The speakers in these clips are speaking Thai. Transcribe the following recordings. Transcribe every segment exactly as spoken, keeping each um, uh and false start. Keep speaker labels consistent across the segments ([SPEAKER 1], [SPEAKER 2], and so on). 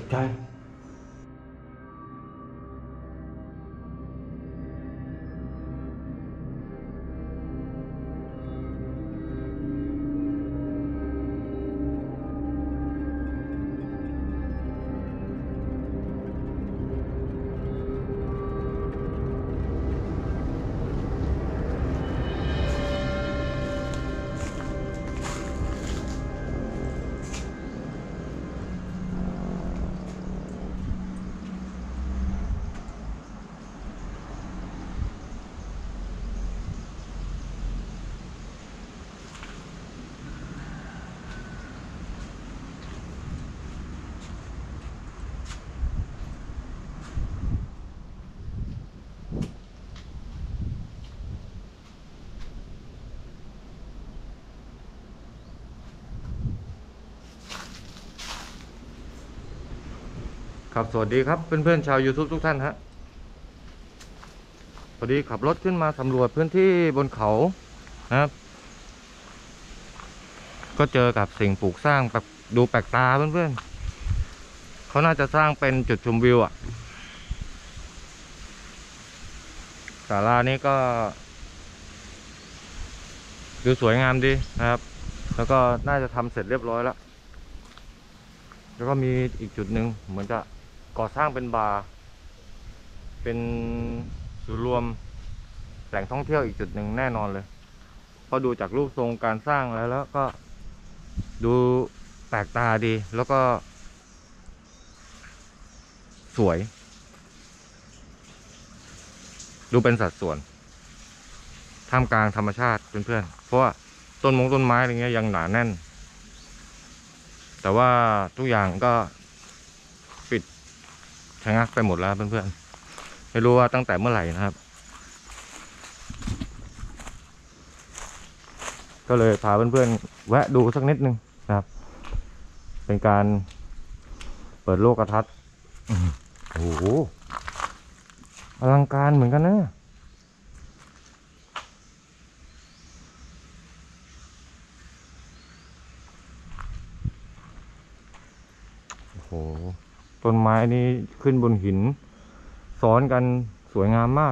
[SPEAKER 1] ใจครับสวัสดีครับเพื่อนๆชาว YouTube ทุกท่านฮะพอดีขับรถขึ้นมาสำรวจพื้นที่บนเขานะครับก็เจอกับสิ่งปลูกสร้างแบบดูแปลกตาเพื่อนๆเขาน่าจะสร้างเป็นจุดชมวิวอ่ะศาลานี้ก็ดูสวยงามดีนะครับแล้วก็น่าจะทำเสร็จเรียบร้อยแล้วแล้วก็มีอีกจุดหนึ่งเหมือนจะก่อสร้างเป็นบาร์เป็นศูนย์รวมแหล่งท่องเที่ยวอีกจุดหนึ่งแน่นอนเลยเพราะดูจากรูปทรงการสร้างแล้วแล้วก็ดูแปลกตาดีแล้วก็สวยดูเป็นสัดส่วนท่ามกลางธรรมชาติเพื่อนๆเพราะว่าต้นมงต้นไม้อะไรเงี้ยยังหนาแน่นแต่ว่าทุกอย่างก็ปิดชะงักไปหมดแล้วเพื่อนๆไม่รู้ว่าตั้งแต่เมื่อไหร่นะครับก็เลยพาเพื่อนๆแวะดูสักนิดนึงนะครับเป็นการเปิดโลกทัศน์โอ้โหอลังการเหมือนกันนะโอ้โหต้นไม้นี่ขึ้นบนหินซ้อนกันสวยงามมาก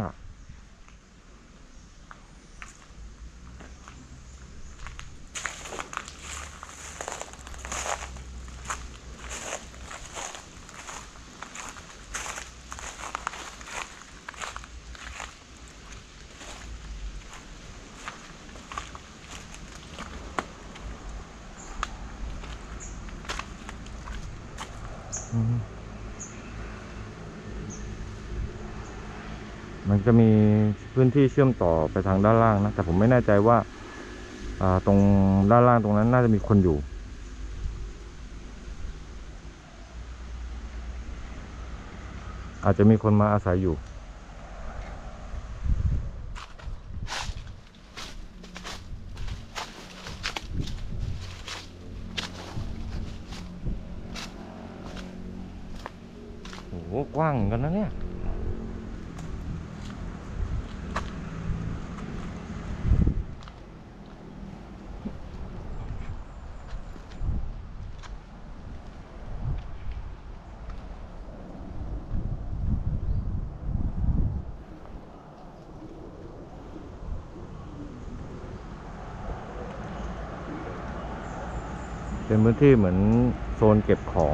[SPEAKER 1] มันจะมีพื้นที่เชื่อมต่อไปทางด้านล่างนะแต่ผมไม่แน่ใจว่าตรงด้านล่างตรงนั้นน่าจะมีคนอยู่อาจจะมีคนมาอาศัยอยู่โอ้โหกว้างกันนะเนี่ยเป็นพื้นที่เหมือนโซนเก็บของ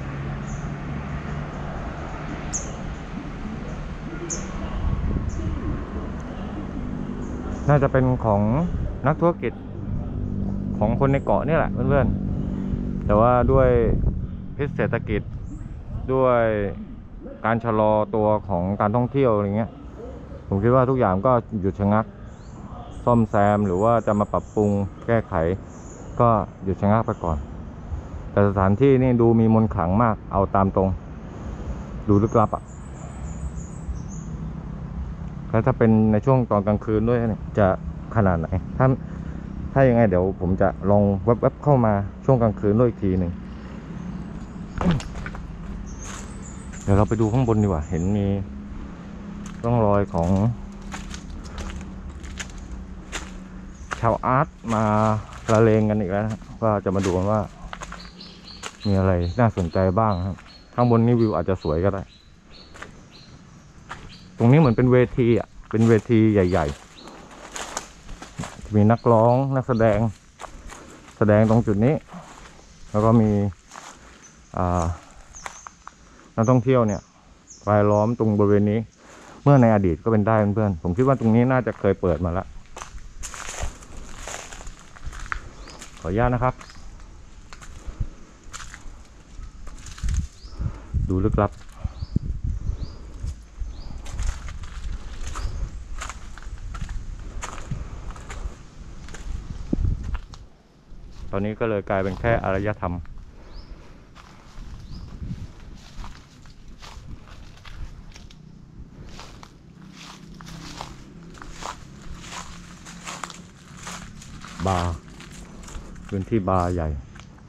[SPEAKER 1] น่าจะเป็นของนักธุรกิจของคนในเกาะนี่แหละเพื่อนๆแต่ว่าด้วยพิษเศรษฐกิจด้วยการชะลอตัวของการท่องเที่ยวอะไรเงี้ยผมคิดว่าทุกอย่างก็หยุดชะงักซ่อมแซมหรือว่าจะมาปรับปรุงแก้ไขก็หยุดชะงักไปก่อนแต่สถานที่นี่ดูมีมนต์ขลังมากเอาตามตรงดูลึกลับอ่ะแล้วถ้าเป็นในช่วงตอนกลางคืนด้วยเนี่ยจะขนาดไหนถ้าถ้ายังไงเดี๋ยวผมจะลองแวบๆเข้ามาช่วงกลางคืนด้วยอีกทีหนึ่งเดี๋ยวเราไปดูข้างบนดีกว่าเห็นมีร่องรอยของชาวอาร์ตมาละเลงกันอีกแล้วนะก็จะมาดูกันว่ามีอะไรน่าสนใจบ้างครับข้างบนนี่วิวอาจจะสวยก็ได้ตรงนี้เหมือนเป็นเวทีอ่ะเป็นเวทีใหญ่ๆจะมีนักร้องนักแสดงแสดงตรงจุดนี้แล้วก็มีนักท่องเที่ยวเนี่ยรายล้อมตรงบริเวณนี้เมื่อในอดีตก็เป็นได้เพื่อนๆผมคิดว่าตรงนี้น่าจะเคยเปิดมาแล้วขออนุญาตนะครับดูลึกลับตอนนี้ก็เลยกลายเป็นแค่อารยธรรมบาร์พื้นที่บาร์ใหญ่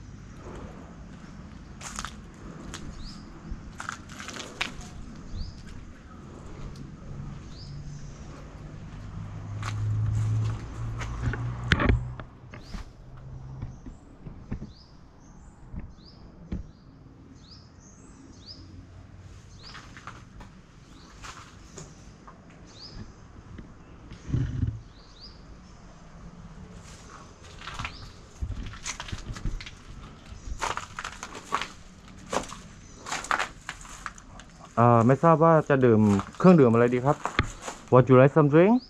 [SPEAKER 1] อ่าไม่ทราบว่าจะดื่มเครื่องดื่มอะไรดีครับ Would you like some drink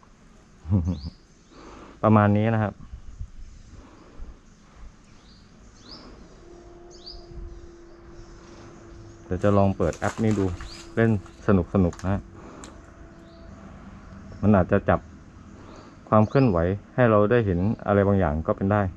[SPEAKER 1] ประมาณนี้นะครับเดี๋ยวจะลองเปิดแอปนี้ดูเล่นสนุกสนุกนะมันอาจจะจับความเคลื่อนไหวให้เราได้เห็นอะไรบางอย่างก็เป็นได้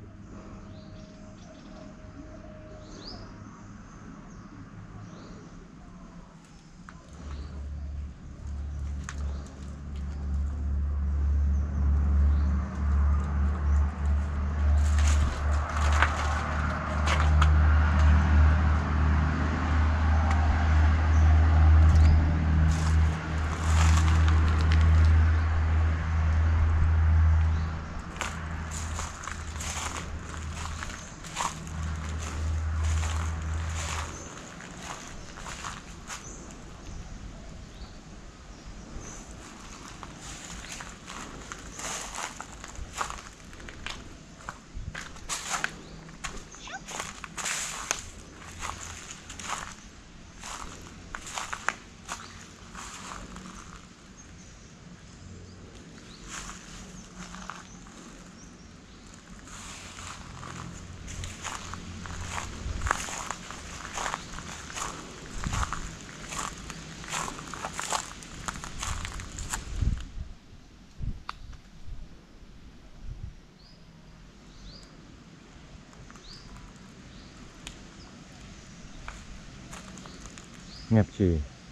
[SPEAKER 1] เงียบชี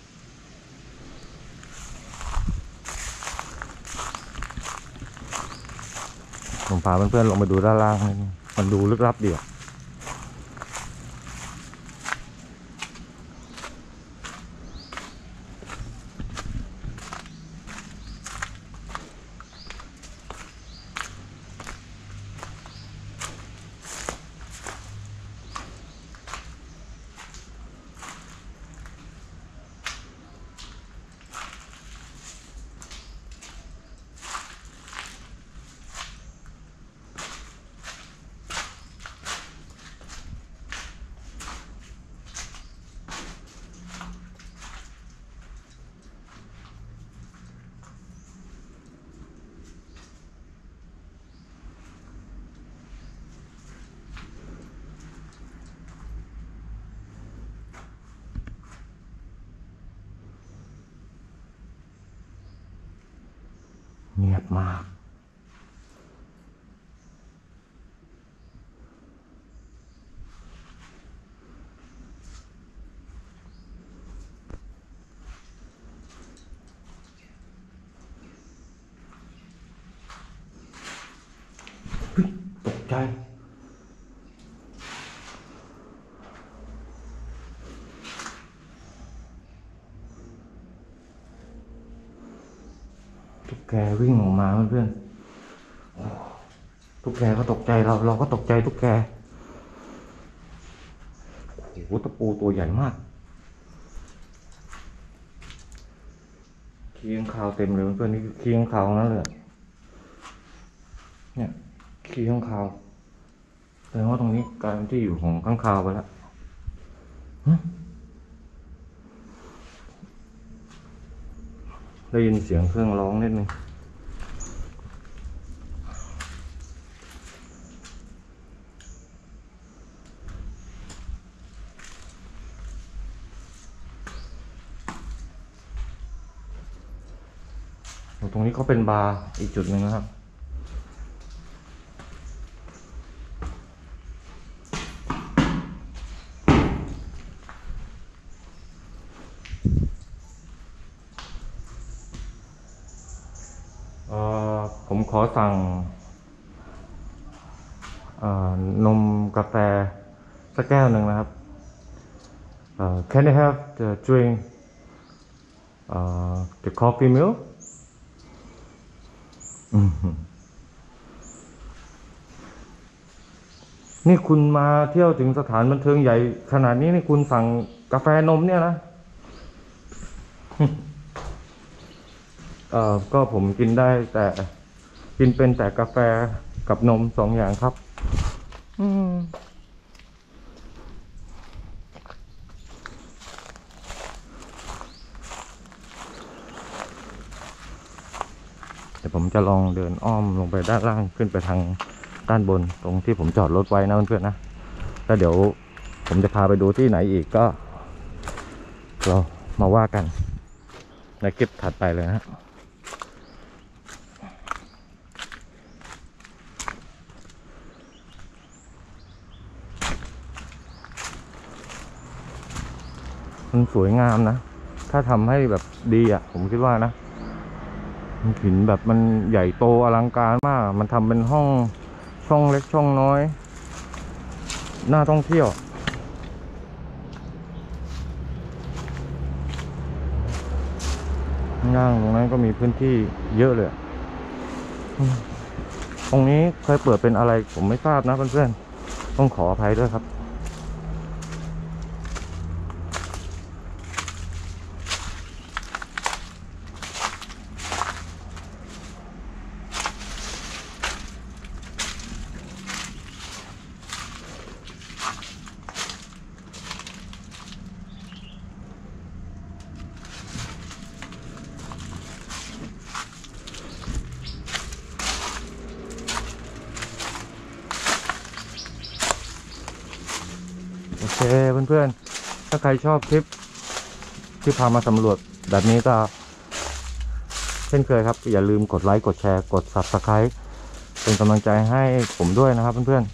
[SPEAKER 1] ผมพาเพื่อนๆลงไปดูด้านล่างมันดูลึกลับดีอ่ะเงียบมากตกใจ ตุ๊กแกวิ่งออกมาเพื่อนๆตุ๊กแกก็ตกใจเราเราก็ตกใจตุ๊กแกโอ้โหตะปูตัวใหญ่มากขี้ข้างคาวเต็มเลยเพื่อนนี่ขี้ข้างคาวนั่นเลยเนี่ยขี้ข้างคาวแสดงว่าตรงนี้กลายเป็นที่อยู่ของข้างคาวไปแล้วได้ยินเสียงเครื่องร้องนิดนึงตรงนี้เขาเป็นบาร์อีกจุดหนึ่งนะครับผมขอสั่งนมกาแฟสักแก้วหนึ่งนะครับ Can I have the drink uh, the coffee milk นี่คุณมาเที่ยวถึงสถานบันเทิงใหญ่ขนาดนี้นี่คุณสั่งกาแฟนมเนี่ยนะ เอ่อก็ผมกินได้แต่กินเป็นแต่กาแฟกับนมสองอย่างครับอืมเดี๋ยวผมจะลองเดินอ้อมลงไปด้านล่างขึ้นไปทางด้านบนตรงที่ผมจอดรถไว้นะเพื่อนๆนะแล้วเดี๋ยวผมจะพาไปดูที่ไหนอีกก็เรามาว่ากันในคลิปถัดไปเลยนะมันสวยงามนะถ้าทำให้แบบดีอ่ะผมคิดว่านะหินแบบมันใหญ่โตอลังการมากมันทำเป็นห้องช่องเล็กช่องน้อยน่าท่องเที่ยวย่างตรงนั้นก็มีพื้นที่เยอะเลยตรงนี้เคยเปิดเป็นอะไรผมไม่ทราบนะเพื่อนๆต้องขออภัยด้วยครับโอเคเพื่อนๆถ้าใครชอบคลิปที่พามาสำรวจแบบนี้ก็เช่นเคยครับอย่าลืมกดไลค์กดแชร์กด ซับสไครบ์ เป็นกำลังใจให้ผมด้วยนะครับเพื่อน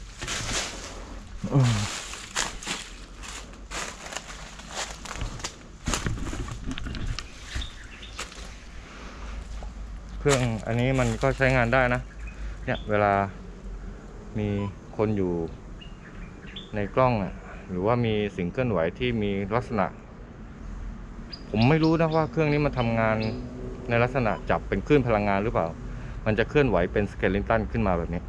[SPEAKER 1] ๆเครื่องอันนี้มันก็ใช้งานได้นะเนี่ยเวลามีคนอยู่ในกล้องอ่ะหรือว่ามีสิ่งเคลื่อนไหวที่มีลักษณะผมไม่รู้นะว่าเครื่องนี้มันทำงานในลักษณะจับเป็นคลื่นพลังงานหรือเปล่ามันจะเคลื่อนไหวเป็นสเกเลตันขึ้นมาแบบนี้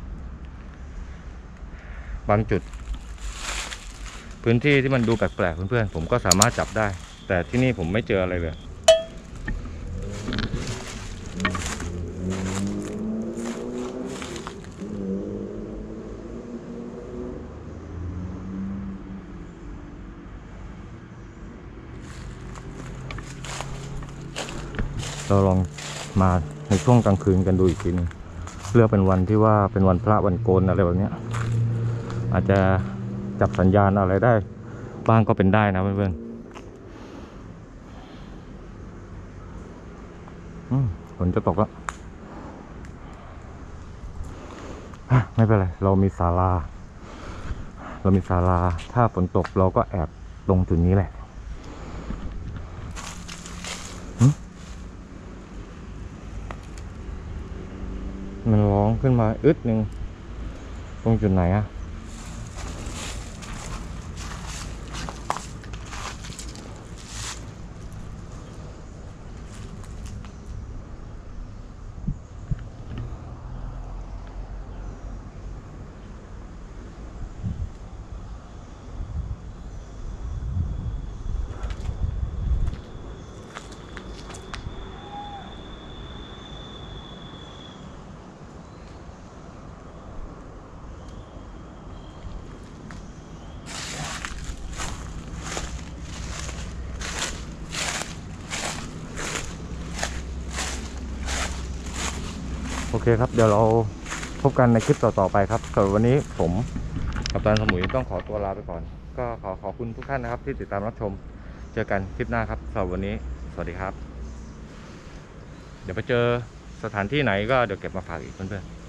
[SPEAKER 1] บางจุดพื้นที่ที่มันดูแปลกๆเพื่อนๆผมก็สามารถจับได้แต่ที่นี่ผมไม่เจออะไรเลยเราลองมาในช่วงกลางคืนกันดูอีกทีนึงเลือกเป็นวันที่ว่าเป็นวันพระวันโกนอะไรแบบนี้อาจจะจับสัญญาณอะไรได้บ้างก็เป็นได้นะเพื่อนๆฝนจะตกแล้วไม่เป็นไรเรามีศาลาเรามีศาลาถ้าฝนตกเราก็แอบตรงจุดนี้แหละมันร้องขึ้นมาอึดหนึ่งตรงจุดไหนอะเคครับเดี๋ยวเราพบกันในคลิปต่อๆไปครับสำหรับวันนี้ผมกัปตันสมุยต้องขอตัวลาไปก่อน ก็ขอขอบคุณทุกท่านนะครับที่ติดตามรับชมเจอกันคลิปหน้าครับสำหรับวันนี้สวัสดีครับ เดี๋ยวไปเจอสถานที่ไหนก็เดี๋ยวเก็บมาฝากอีกเพื่อนๆ